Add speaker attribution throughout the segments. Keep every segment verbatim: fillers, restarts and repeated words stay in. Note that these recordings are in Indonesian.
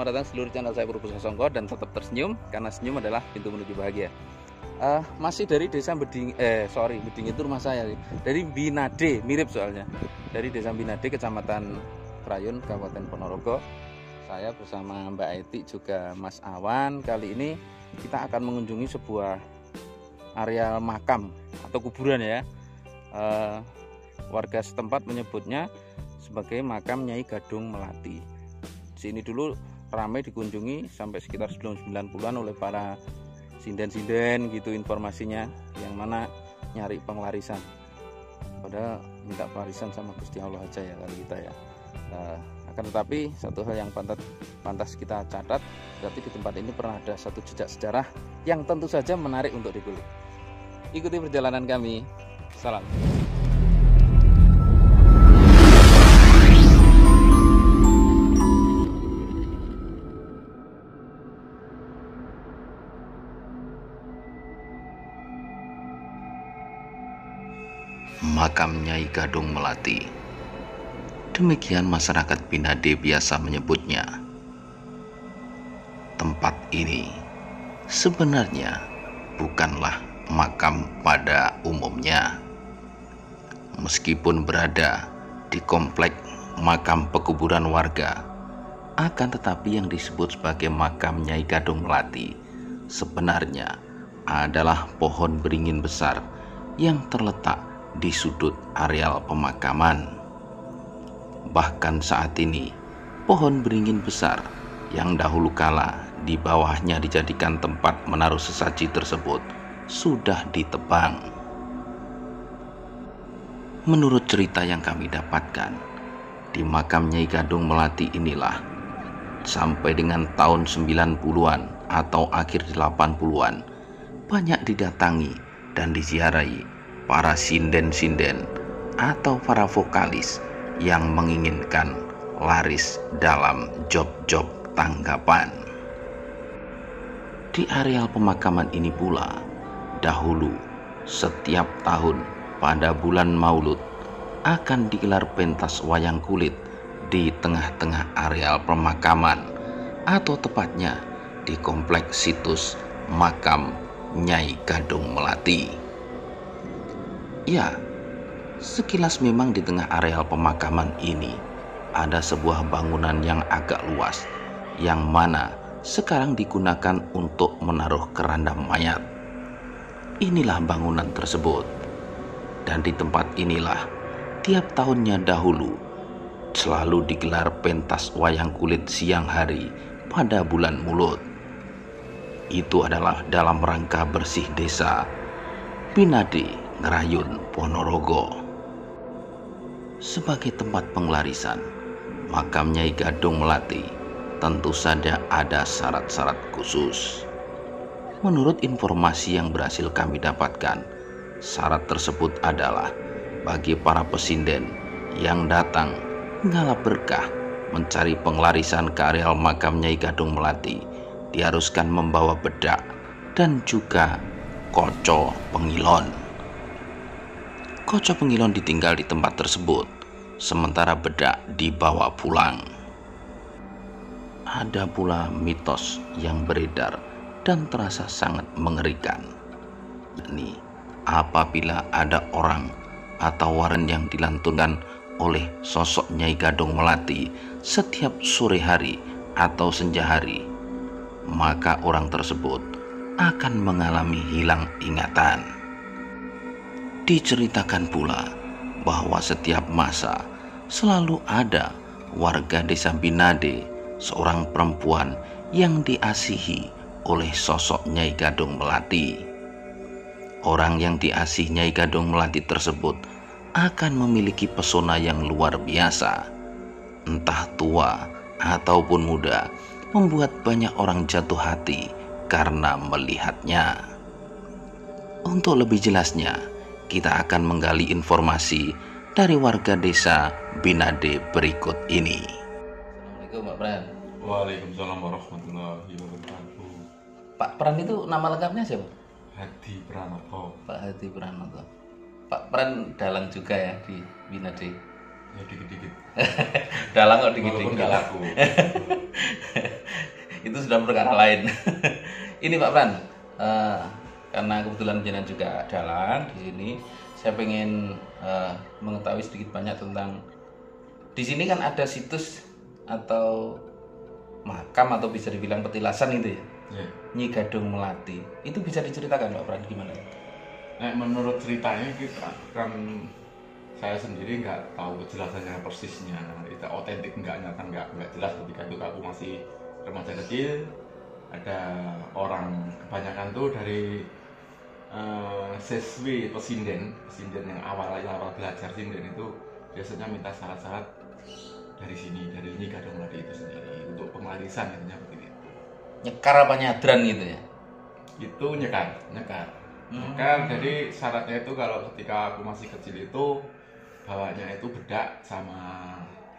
Speaker 1: selamat datang seluruh channel saya Purbo Sasongko, dan tetap tersenyum karena senyum adalah pintu menuju bahagia. Uh, masih dari desa Beding, eh sorry Beding itu rumah saya, dari Binade, mirip soalnya, dari desa Binade, kecamatan Prayun, Kabupaten Ponorogo. Saya bersama Mbak Eti juga Mas Awan. Kali ini kita akan mengunjungi sebuah area makam atau kuburan ya. Uh, warga setempat menyebutnya sebagai makam Nyai Gadung Melati. Sini dulu ramai dikunjungi sampai sekitar sebelum sembilan puluhan oleh para sinden-sinden gitu informasinya, yang mana nyari penglarisan. Padahal minta pelarisan sama Gusti Allah aja ya kali kita ya. Nah, akan tetapi satu hal yang pantas, pantas kita catat, berarti di tempat ini pernah ada satu jejak sejarah yang tentu saja menarik untuk dikulik. Ikuti perjalanan kami. Salam.
Speaker 2: Makam Nyai Gadung Melati. Demikian masyarakat Binade biasa menyebutnya. Tempat ini sebenarnya bukanlah makam pada umumnya. Meskipun berada di komplek makam pekuburan warga, akan tetapi yang disebut sebagai makam Nyai Gadung Melati sebenarnya adalah pohon beringin besar yang terletak di sudut areal pemakaman. Bahkan saat ini, pohon beringin besar yang dahulu kala di bawahnya dijadikan tempat menaruh sesaji tersebut sudah ditebang. Menurut cerita yang kami dapatkan, di makam Nyai Gadung Melati inilah sampai dengan tahun sembilan puluhan atau akhir delapan puluhan banyak didatangi dan diziarahi para sinden-sinden atau para vokalis yang menginginkan laris dalam job-job tanggapan. Di areal pemakaman ini pula, dahulu setiap tahun pada bulan Maulud akan digelar pentas wayang kulit di tengah-tengah areal pemakaman, atau tepatnya di kompleks situs makam Nyai Gadung Melati. Ya, sekilas memang di tengah areal pemakaman ini ada sebuah bangunan yang agak luas, yang mana sekarang digunakan untuk menaruh keranda mayat. Inilah bangunan tersebut, dan di tempat inilah tiap tahunnya dahulu selalu digelar pentas wayang kulit siang hari pada bulan Mulud. Itu adalah dalam rangka bersih desa Binade, Ngerayun, Ponorogo. Sebagai tempat penglarisan makam Nyai Gadung Melati tentu saja ada syarat-syarat khusus. Menurut informasi yang berhasil kami dapatkan, syarat tersebut adalah bagi para pesinden yang datang mengalap berkah mencari penglarisan ke areal makam Nyai Gadung Melati, diharuskan membawa bedak dan juga koco pengilon. Koco pengilon ditinggal di tempat tersebut, sementara bedak dibawa pulang. Ada pula mitos yang beredar dan terasa sangat mengerikan, yakni apabila ada orang atau waren yang dilantunkan oleh sosok Nyai Gadung Melati setiap sore hari atau senja hari, maka orang tersebut akan mengalami hilang ingatan. Diceritakan pula bahwa setiap masa selalu ada warga desa Binade, seorang perempuan yang diasihi oleh sosok Nyai Gadung Melati. Orang yang diasihi Nyai Gadung Melati tersebut akan memiliki pesona yang luar biasa, entah tua ataupun muda, membuat banyak orang jatuh hati karena melihatnya. Untuk lebih jelasnya, kita akan menggali informasi dari warga desa Binade berikut ini.
Speaker 1: Assalamualaikum Pak Pran.
Speaker 3: Waalaikumsalam warahmatullahi wabarakatuh.
Speaker 1: Pak Pran itu nama lengkapnya siapa?
Speaker 3: Hadi Pranoto.
Speaker 1: Pak Hadi Pranoto. Pak Pran dalang juga ya di Binade.
Speaker 3: Ya dikit-dikit.
Speaker 1: Dalang kok dikit-dikit.
Speaker 3: Walaupun gak laku.
Speaker 1: Itu sudah perkara lain. Ini Pak Pran, uh, karena kebetulan jenengan juga dalang di sini, saya pengen uh, mengetahui sedikit banyak tentang di sini kan ada situs atau makam atau bisa dibilang petilasan itu ya,
Speaker 3: Ya.
Speaker 1: Nyi Gadung Melati. Itu bisa diceritakan Pak Pran gimana?
Speaker 3: Nah, menurut ceritanya kita kan saya sendiri nggak tahu kejelasannya persisnya, itu otentik enggaknya kan nggak nggak jelas ketika itu aku masih remaja kecil. Ada orang kebanyakan tuh dari uh, siswi pesinden, pesinden yang awal awal belajar sinden itu biasanya minta syarat-syarat dari sini, dari Nyi Gadung Melati itu sendiri untuk pengarisan intinya begitu.
Speaker 1: Nyekar apa nyadran gitu ya?
Speaker 3: Itu nyekar, nyekar. Nyekar, jadi syaratnya itu kalau ketika aku masih kecil itu bawanya itu bedak sama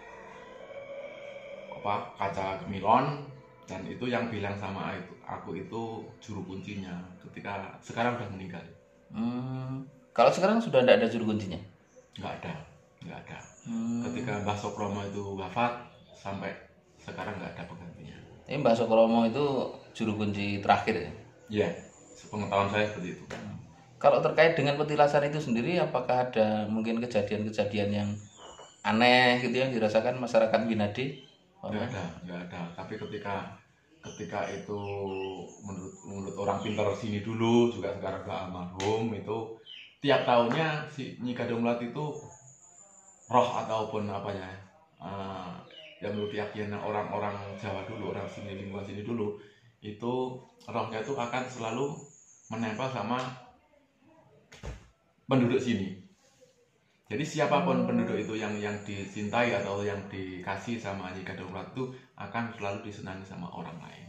Speaker 3: apa kaca gemilon, dan itu yang bilang sama itu, aku itu juru kuncinya ketika sekarang udah meninggal.
Speaker 1: Hmm. Kalau sekarang sudah tidak ada juru kuncinya?
Speaker 3: Nggak ada, nggak ada.
Speaker 1: Hmm.
Speaker 3: Ketika Mbah Sokromo itu wafat sampai sekarang nggak ada penggantinya.
Speaker 1: Ini Mbah Sokromo itu juru kunci terakhir ya?
Speaker 3: Iya, sepengetahuan saya seperti itu.
Speaker 1: Kalau terkait dengan petilasan itu sendiri, apakah ada mungkin kejadian-kejadian yang aneh gitu yang dirasakan masyarakat Binade?
Speaker 3: Nggak ada, nggak ada. Tapi ketika ketika itu menurut menurut orang pintar sini dulu juga sekarang udah almarhum itu tiap tahunnya si Nyi Gadung Melati itu roh ataupun apa ya uh, yang menurut keyakinan orang-orang Jawa dulu, orang sini lingkungan sini dulu itu rohnya itu akan selalu menempel sama penduduk sini. Jadi siapapun penduduk itu yang yang dicintai atau yang dikasih sama Nyi Gadung Melati itu akan selalu disenangi sama orang lain.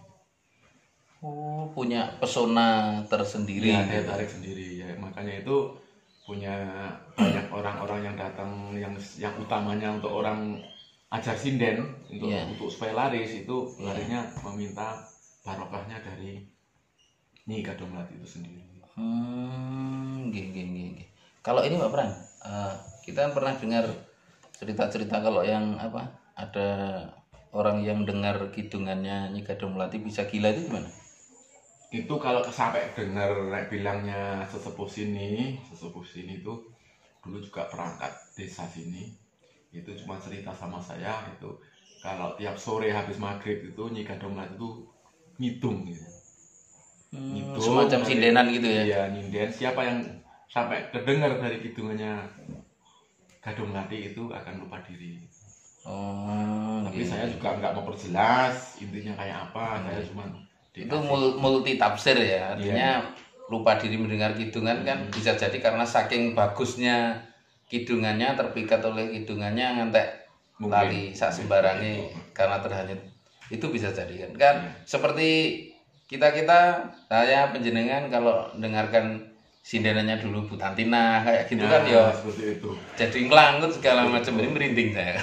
Speaker 1: Oh, punya pesona tersendiri.
Speaker 3: Ya, daya tarik sendiri ya. Makanya itu punya banyak orang-orang yang datang yang yang utamanya untuk orang ajar sinden untuk
Speaker 1: Yeah.
Speaker 3: untuk supaya laris itu
Speaker 1: Yeah.
Speaker 3: larinya meminta barokahnya dari Nyi Gadung Melati itu sendiri.
Speaker 1: Hmm, gini, gini, gini. Kalau ini Pak Pran, uh, kita kan pernah dengar cerita-cerita kalau yang apa ada orang yang dengar kidungannya Nyi Gadung Melati bisa gila itu gimana?
Speaker 3: Itu kalau sampai dengar bilangnya sesepuh sini, sesepuh sini itu dulu juga perangkat desa sini. Itu cuma cerita sama saya itu kalau tiap sore habis maghrib itu Nyi Gadung Melati itu ngidung gitu.
Speaker 1: Hmm,
Speaker 3: Ngidung,
Speaker 1: semacam
Speaker 3: dari-
Speaker 1: sindenan gitu ya?
Speaker 3: Iya, nyinden. Siapa yang sampai terdengar dari kidungannya Gadung Melati itu akan lupa diri.
Speaker 1: Oh,
Speaker 3: Tapi
Speaker 1: gitu.
Speaker 3: saya juga nggak mau perjelas intinya kayak apa. Saya cuma
Speaker 1: Itu
Speaker 3: dikasih-
Speaker 1: mul- multi tafsir ya, artinya lupa diri mendengar kidungan kan bisa jadi karena saking bagusnya kidungannya terpikat oleh kidungannya ngantek
Speaker 3: Mungkin.
Speaker 1: lali sak sembarange karena terhanyut. Itu bisa jadi kan. Kan seperti kita-kita saya penjenengan kalau dengarkan sindenannya dulu Bu Tantina kayak gitu kan ya
Speaker 3: Nah, seperti itu.
Speaker 1: jadi ngelangut segala macam, ini merinding saya.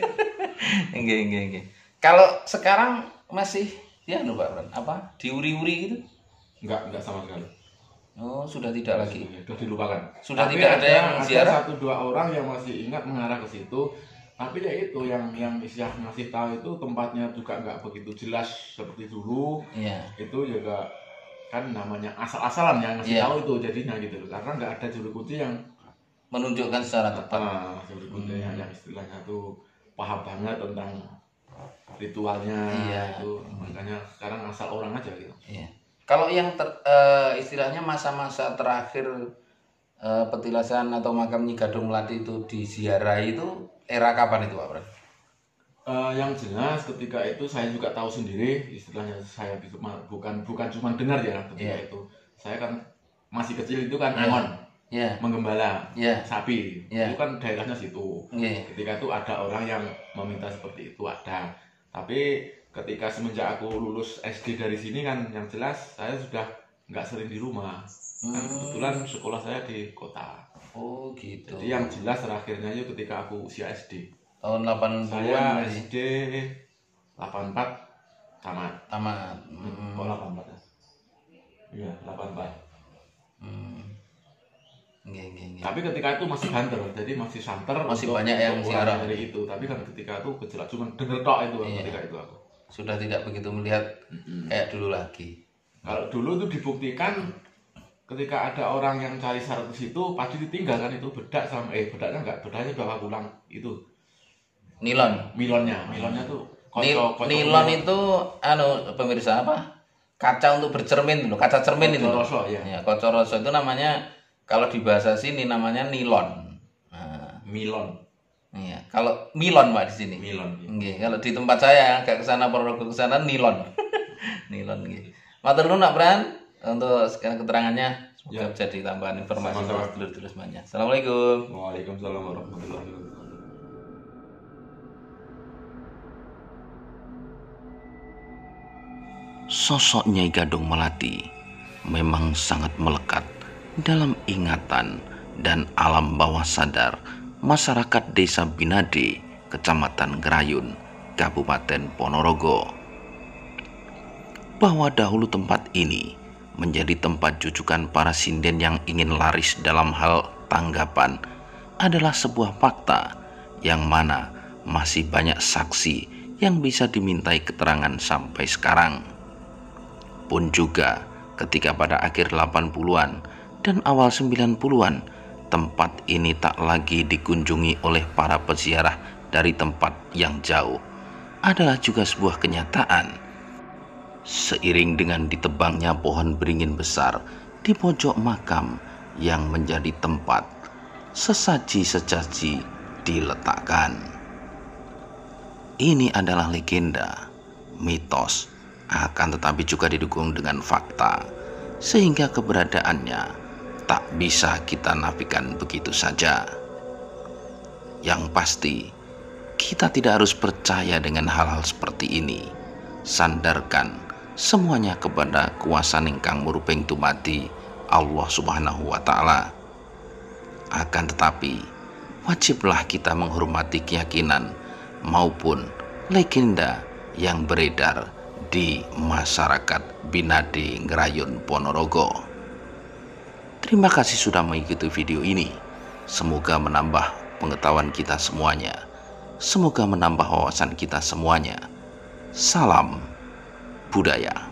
Speaker 1: Nggih, nggih, nggih. Kalau sekarang masih ya no Pak Pran, apa diuri-uri gitu?
Speaker 3: Enggak, enggak sama sekali.
Speaker 1: Oh, sudah tidak lagi.
Speaker 3: Sudah dilupakan.
Speaker 1: Sudah
Speaker 3: Tapi
Speaker 1: tidak ada yang
Speaker 3: ada
Speaker 1: ziarah?
Speaker 3: satu dua orang yang masih ingat mengarah ke situ. Tapi ya itu yang yang Isyah ngasih tahu itu tempatnya juga nggak begitu jelas seperti dulu.
Speaker 1: Iya.
Speaker 3: Itu juga kan namanya asal-asalan yang ngasih
Speaker 1: Iya.
Speaker 3: tahu itu jadinya gitu loh. Karena nggak ada juru kunci yang
Speaker 1: Menunjukkan secara tepat.
Speaker 3: ah, juru kunci yang yang istilahnya tuh paham banget tentang ritualnya
Speaker 1: Iya.
Speaker 3: itu. Makanya sekarang asal orang aja gitu.
Speaker 1: Iya. Kalau yang ter- eh, istilahnya masa-masa terakhir eh, petilasan atau makam Nyi Gadung Melati itu diziarahi itu era kapan itu Pak Pran?
Speaker 3: Eh, yang jelas ketika itu saya juga tahu sendiri istilahnya saya bisa- bukan bukan cuma dengar ya ketika
Speaker 1: Iya.
Speaker 3: itu saya kan masih kecil itu kan
Speaker 1: Iya.
Speaker 3: angon
Speaker 1: Iya.
Speaker 3: menggembala
Speaker 1: Iya.
Speaker 3: sapi
Speaker 1: Iya.
Speaker 3: itu kan daerahnya situ.
Speaker 1: Iya.
Speaker 3: Ketika itu ada orang yang meminta seperti itu ada, tapi ketika semenjak aku lulus S D dari sini kan yang jelas saya sudah nggak sering di rumah. Kan
Speaker 1: Hmm.
Speaker 3: kebetulan sekolah saya di kota.
Speaker 1: Oh, gitu.
Speaker 3: Jadi yang jelas terakhirnya itu ketika aku usia S D.
Speaker 1: Tahun delapan
Speaker 3: Saya
Speaker 1: puluhan
Speaker 3: S D delapan puluh empat tamat.
Speaker 1: tamat. Hmm.
Speaker 3: Oh, delapan puluh empat ya? Iya, delapan puluh empat.
Speaker 1: Hmm. Nggih, nggih, nggih.
Speaker 3: Tapi ketika itu masih banter, jadi masih santer.
Speaker 1: Masih
Speaker 3: untuk-
Speaker 1: banyak yang
Speaker 3: untuk
Speaker 1: ziarah.
Speaker 3: orang dari itu. Tapi kan ketika itu kejelas cuma denger tok itu
Speaker 1: Iya.
Speaker 3: ketika itu aku.
Speaker 2: sudah tidak begitu melihat
Speaker 3: Mm-mm.
Speaker 2: kayak dulu lagi.
Speaker 3: Kalau dulu itu dibuktikan ketika ada orang yang cari syarat ke situ pasti ditinggalkan itu bedak sama eh bedaknya enggak, bedaknya bawa pulang itu
Speaker 2: Nilon.
Speaker 3: milonnya, milonnya tuh
Speaker 2: Nil,
Speaker 3: kocok, kocok
Speaker 2: nilon
Speaker 3: milon.
Speaker 2: itu anu pemirsa apa? Kaca untuk bercermin dulu, kaca cermin itu.
Speaker 3: Kocoroso, ya.
Speaker 2: Ya, kocoroso itu namanya kalau di bahasa sini namanya nilon. Nah,
Speaker 3: Milon,
Speaker 2: iya. Kalau milon Pak di sini.
Speaker 3: milon. Ya.
Speaker 2: Nggih, kalau di tempat saya agak ke sana Ponorogo ke sana nilon. Nilon nggih. Matur nuwun Pak Bran untuk sekian keterangannya. Semoga
Speaker 3: Ya.
Speaker 2: jadi tambahan informasi
Speaker 3: Sama-sama.
Speaker 2: buat dulur-dulur semuanya. Assalamualaikum.
Speaker 3: Waalaikumsalam warahmatullahi wabarakatuh.
Speaker 2: Sosok Nyai Gadong Melati memang sangat melekat dalam ingatan dan alam bawah sadar masyarakat Desa Binade, Kecamatan Grayun, Kabupaten Ponorogo. Bahwa dahulu tempat ini menjadi tempat jujukan para sinden yang ingin laris dalam hal tanggapan adalah sebuah fakta yang mana masih banyak saksi yang bisa dimintai keterangan sampai sekarang. Pun juga ketika pada akhir delapan puluhan dan awal sembilan puluhan tempat ini tak lagi dikunjungi oleh para peziarah dari tempat yang jauh adalah juga sebuah kenyataan. Seiring dengan ditebangnya pohon beringin besar di pojok makam yang menjadi tempat sesaji-sesaji diletakkan. Ini adalah legenda, mitos, akan tetapi juga didukung dengan fakta, sehingga keberadaannya tak bisa kita nafikan begitu saja. Yang pasti, kita tidak harus percaya dengan hal-hal seperti ini. Sandarkan semuanya kepada kuasa ingkang muruping tumati Allah Subhanahu wa Ta'ala. Akan tetapi, wajiblah kita menghormati keyakinan maupun legenda yang beredar di masyarakat Binade Grayun Ponorogo. Terima kasih sudah mengikuti video ini. Semoga menambah pengetahuan kita semuanya. Semoga menambah wawasan kita semuanya. Salam budaya.